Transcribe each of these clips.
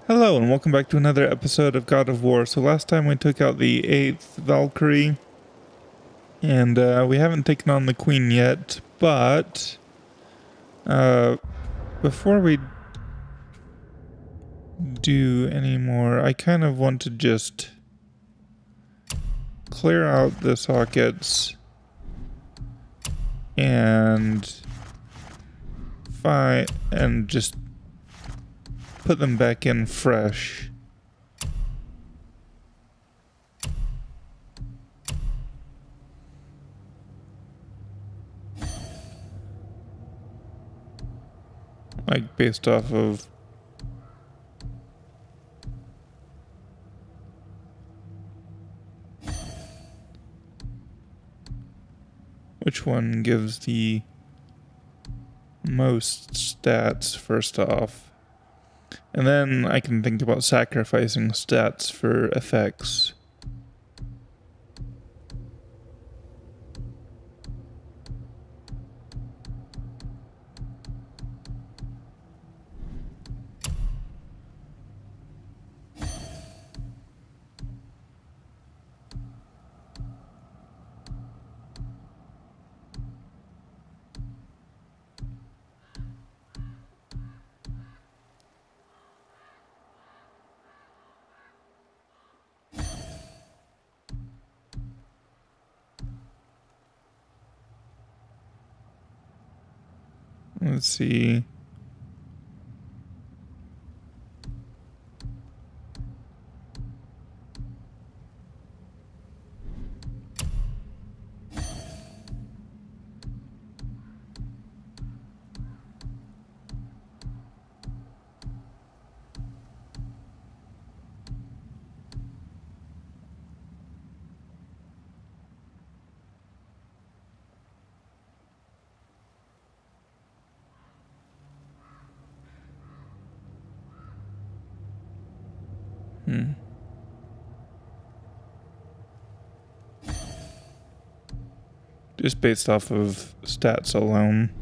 Hello and welcome back to another episode of God of War. So last time we took out the 8th Valkyrie, and we haven't taken on the Queen yet, but before we do any more, I kind of want to just clear out the sockets and just put them back in fresh. Like based off of which one gives the most stats first off. And then I can think about sacrificing stats for effects. Let's see. Just based off of stats alone.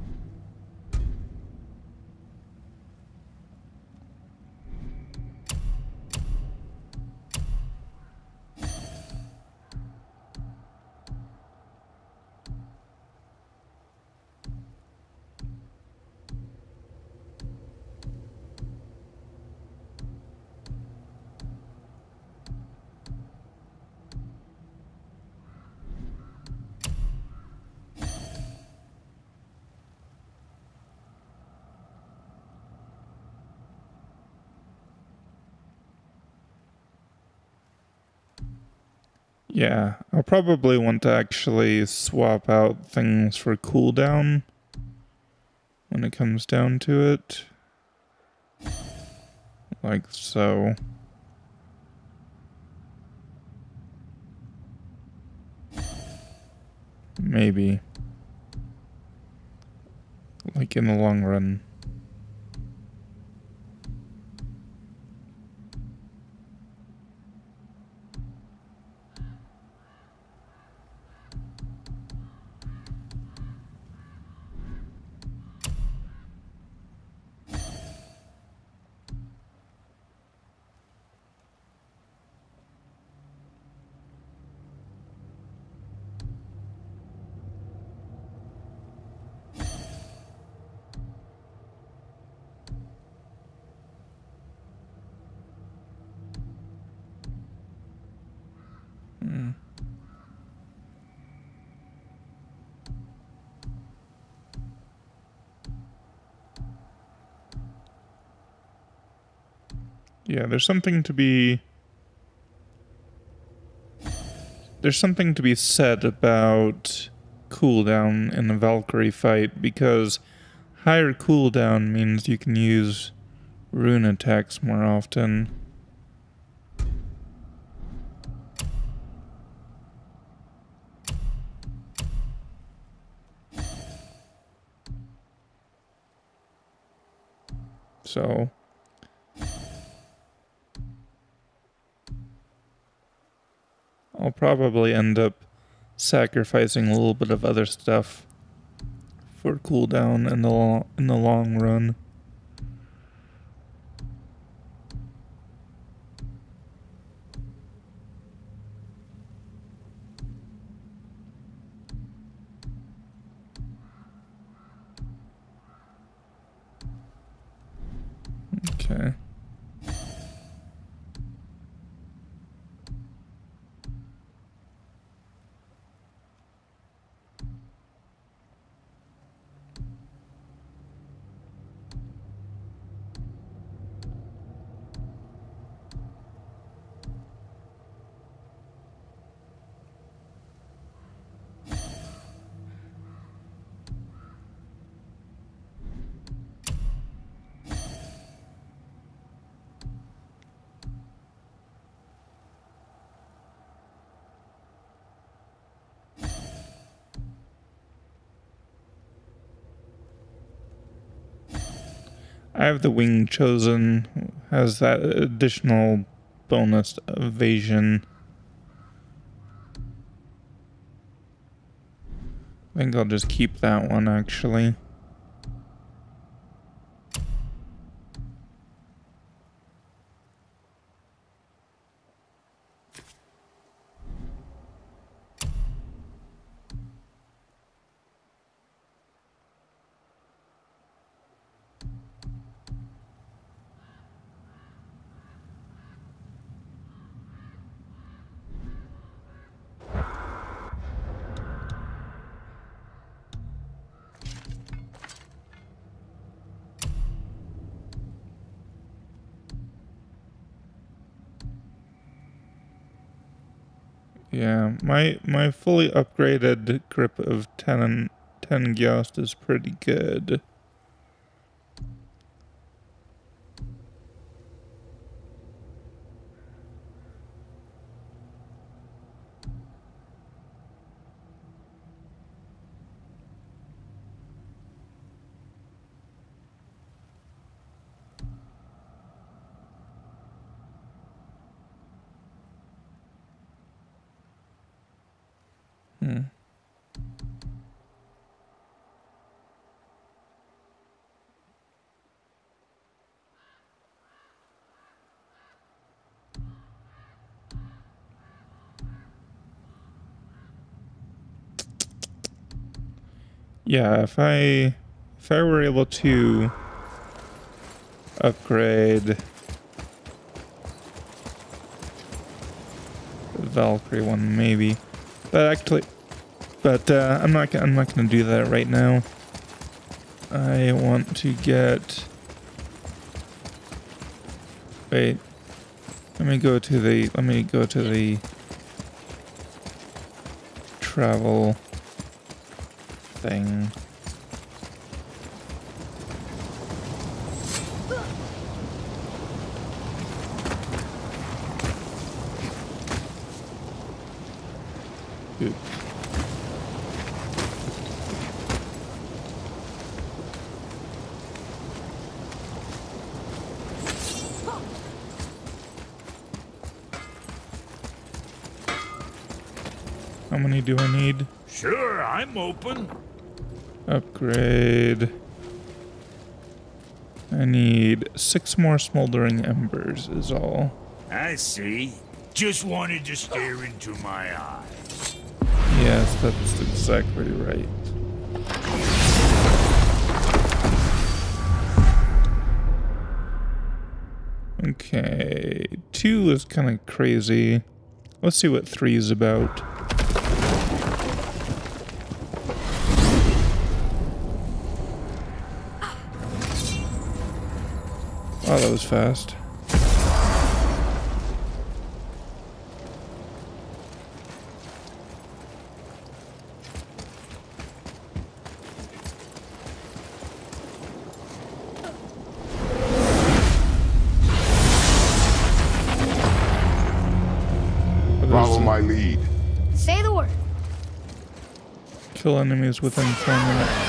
Yeah, I'll probably want to actually swap out things for cooldown when it comes down to it. Like so. Maybe. Like in the long run. Yeah, there's something to be said about cooldown in a Valkyrie fight, because higher cooldown means you can use rune attacks more often. So I'll probably end up sacrificing a little bit of other stuff for cooldown in the long run. Okay. I have the wing chosen, has that additional bonus evasion. I think I'll just keep that one actually. Yeah, my fully upgraded grip of 10 Gyost is pretty good. Yeah, if I were able to upgrade the Valkyrie one, maybe. But I'm not gonna do that right now. I want to get. Wait. Let me go to the travel thing. Oops. How many do I need? Sure, I'm open. Upgrade. I need 6 more smoldering embers is all. I see. Just wanted to stare into my eyes. Yes, that's exactly right. Okay, 2 is kind of crazy. Let's see what 3 is about. Oh, that was fast. Follow my lead. Say the word. Kill enemies within 4 minutes.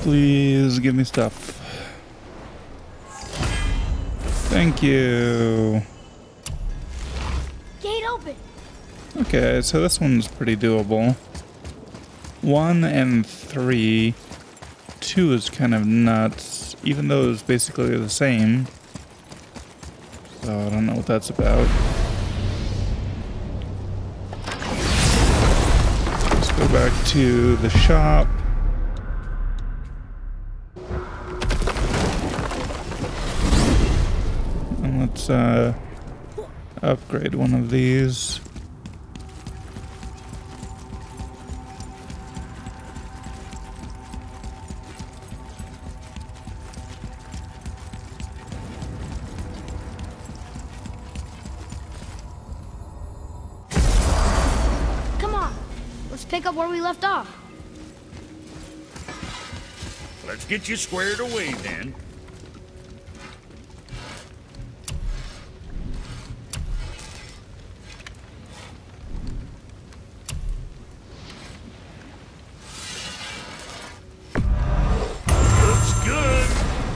Please give me stuff. Thank you. Gate open. Okay, so this one's pretty doable. 1 and 3. 2 is kind of nuts, even though it's basically the same. So I don't know what that's about. Let's go back to the shop. And let's upgrade one of these. Pick up where we left off. Let's get you squared away then. Looks good.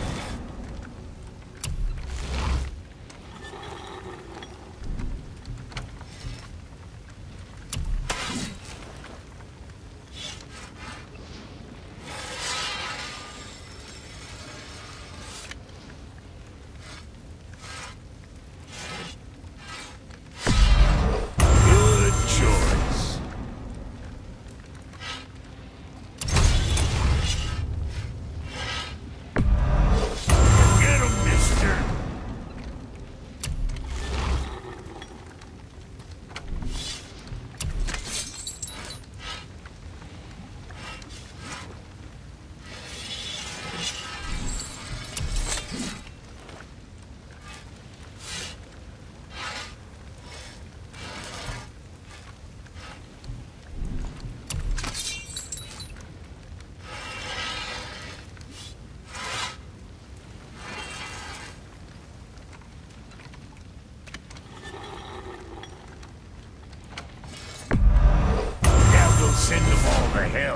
Send them all to hell.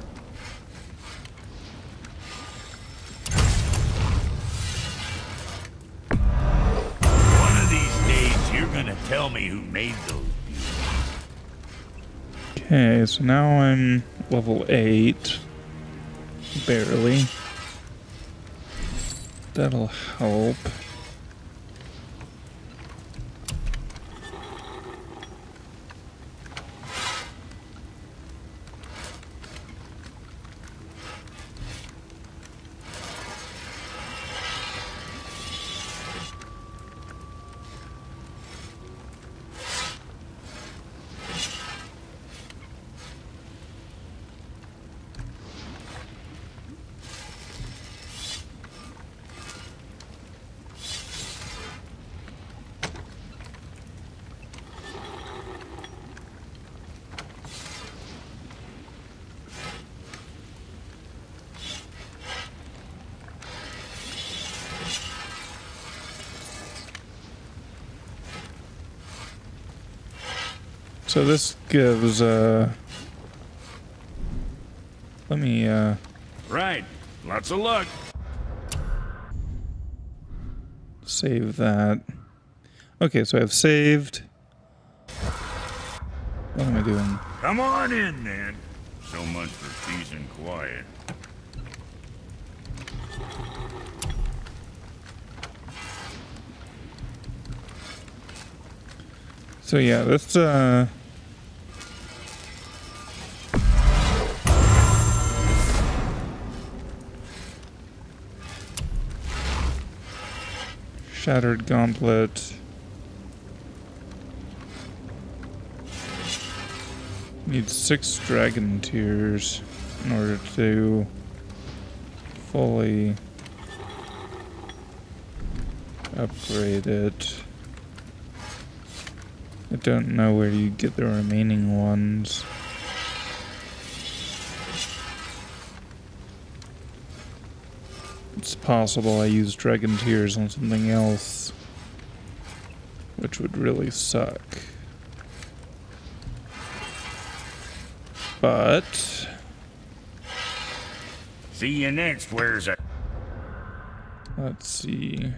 One of these days, you're gonna tell me who made those beauties. Okay, so now I'm level 8. Barely. That'll help. So this gives, let me, Right. Lots of luck. save that. Okay, so I've saved. What am I doing? Come on in, then. So much for peace and quiet. So yeah, let's, Shattered Gauntlet. Need 6 Dragon Tears in order to fully upgrade it. I don't know where you get the remaining ones. It's possible I use Dragon Tears on something else, which would really suck. But See you next, where's it? Let's see.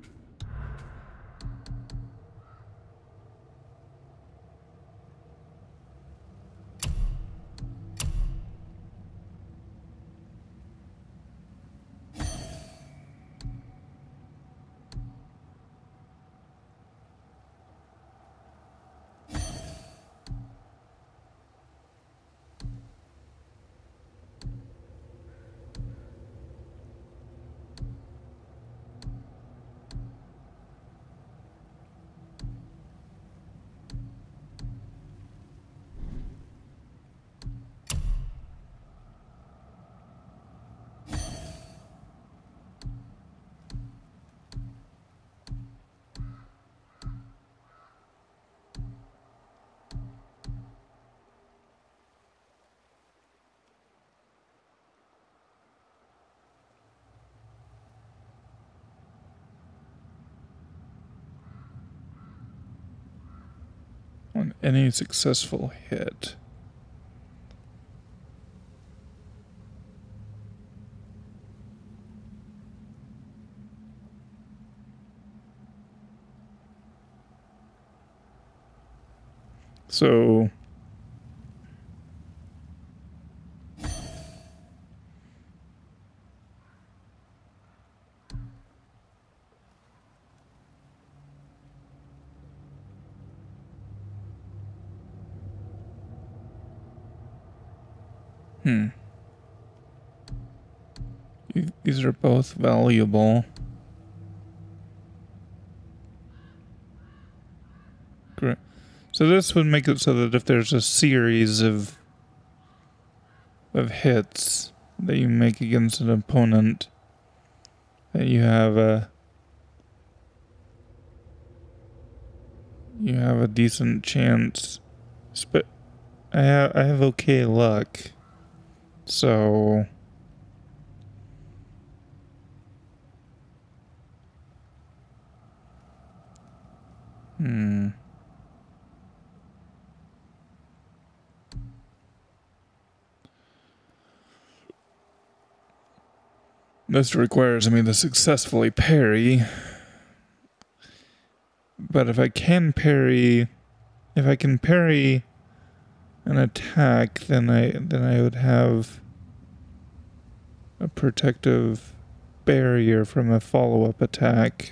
On any successful hit. So these are both valuable. Great. So this would make it so that if there's a series of hits that you make against an opponent, that you have a decent chance. I have okay luck, so this requires me to successfully parry. But if I can parry an attack, then I would have a protective barrier from a follow-up attack.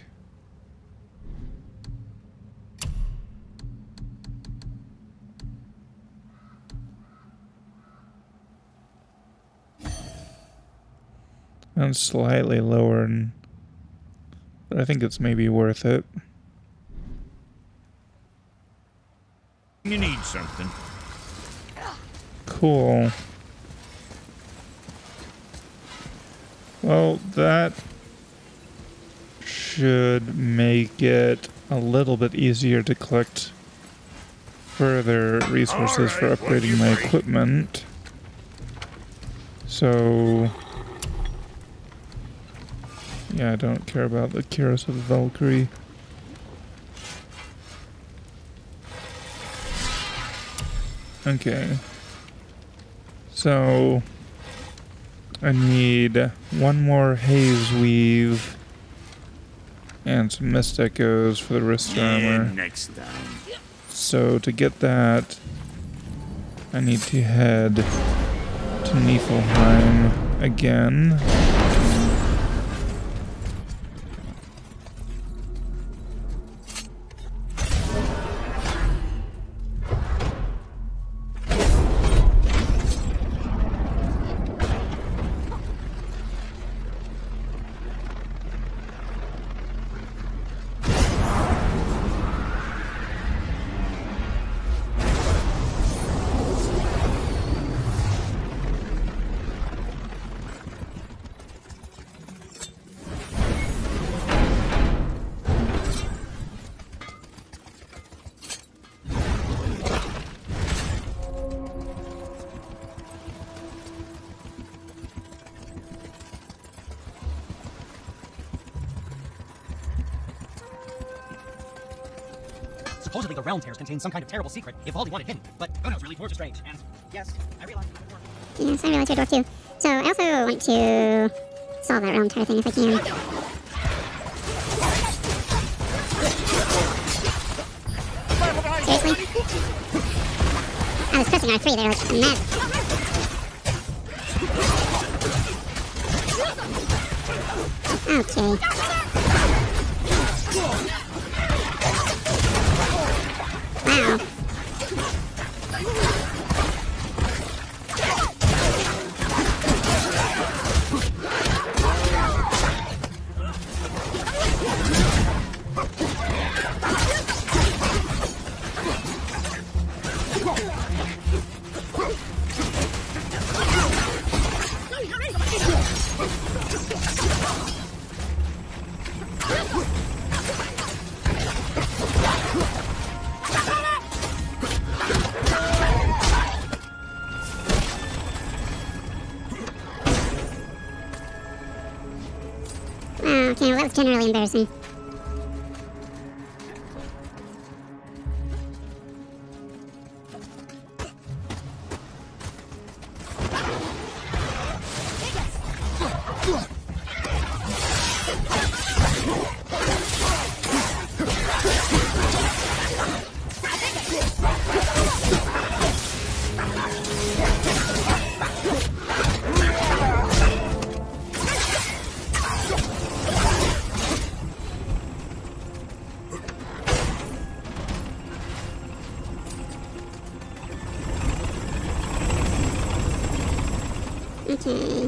And slightly lower, but I think it's maybe worth it. You need something. Cool. Well, that should make it a little bit easier to collect further resources for upgrading my equipment. So yeah, I don't care about the Cuirass of the Valkyrie. Okay. So I need one more Haze Weave and some Mist Echoes for the wrist armor. Next time. So to get that, I need to head to Niflheim again. Supposedly the realm tears contain some kind of terrible secret Ivaldi wanted hidden, but who knows really? Dwarves are strange, and yes, I realize you're a dwarf. Yes, I realize you're a dwarf too. So I also want to solve that realm tower thing if I can. Seriously? I was pressing R3 there like a mess. Okay. Wow. Okay, well that was generally embarrassing. Okay.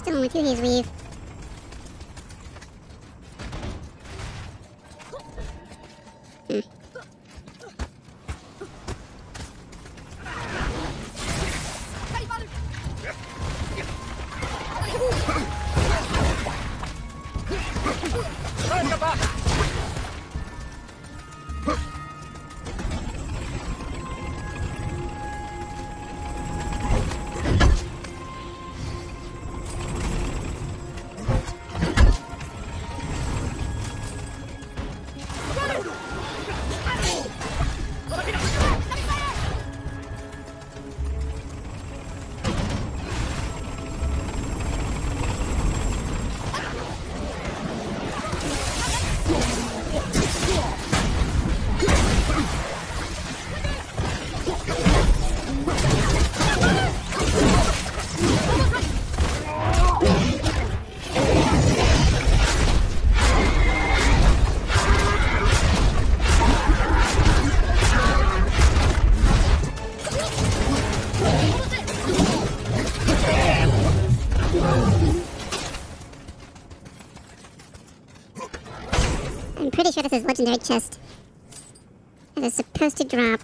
Still only 2 Haze Weave. I'm pretty sure this is legendary chest. That is supposed to drop.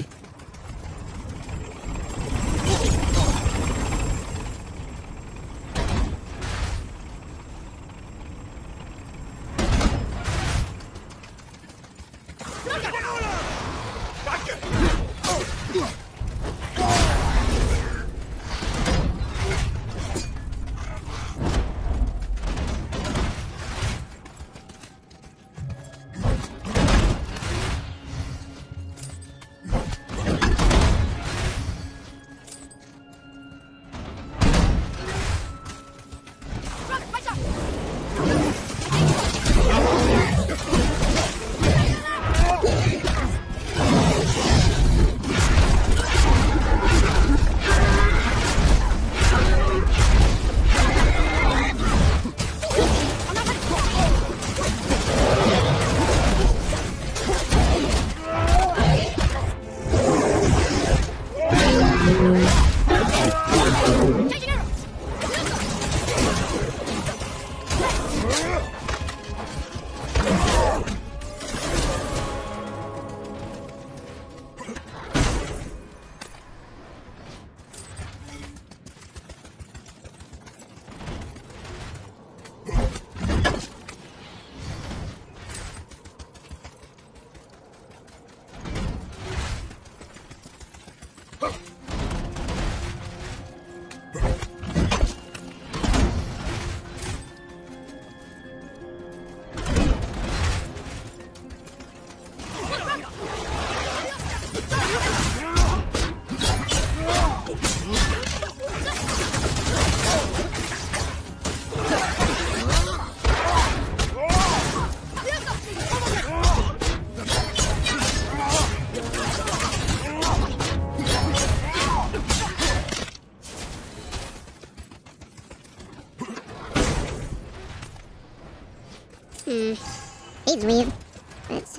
He's weird. That's...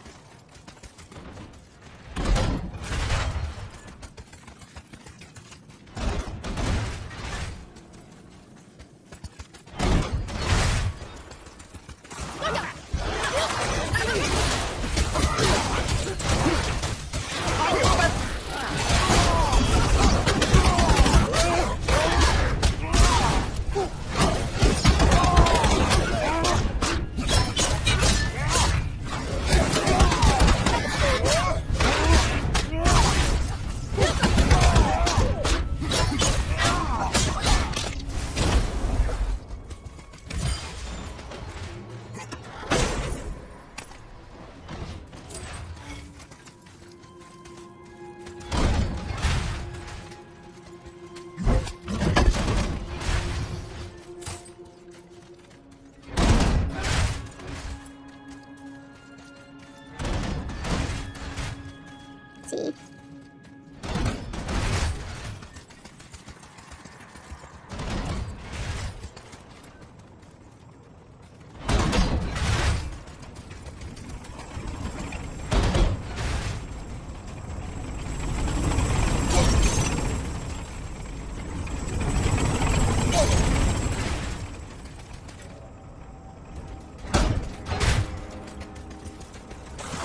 see.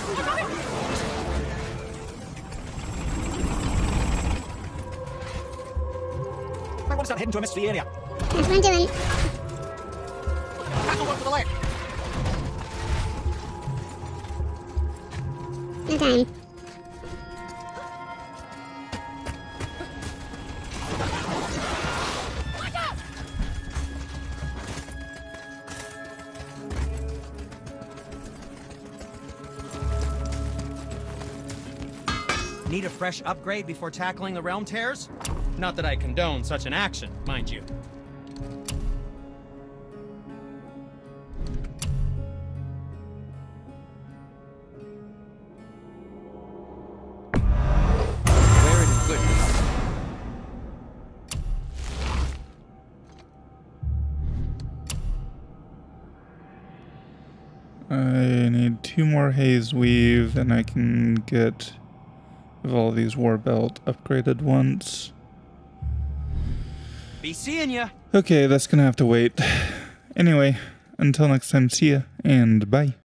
I want to start heading to a mystery area. That's what I'm doing. Battle one to the left. No time. Need a fresh upgrade before tackling the realm tears? Not that I condone such an action, mind you. Wear it in good health. I need 2 more haze weave, and I can get all these war belt upgraded once. Be seeing ya. Okay, that's gonna have to wait. Anyway, until next time, see ya, and bye.